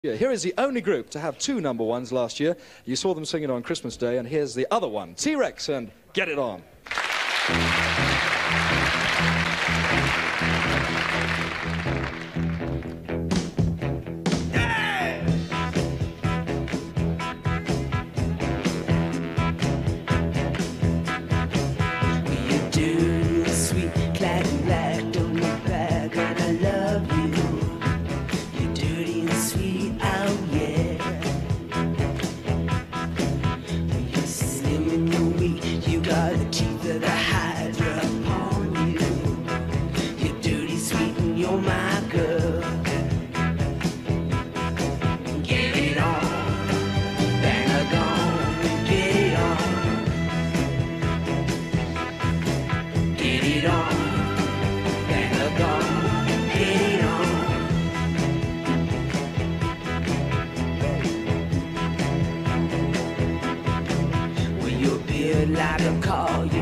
Yeah, here is the only group to have 2 number ones last year. You saw them sing it on Christmas Day, and here's the other one, T.Rex and Get It On. Like a call,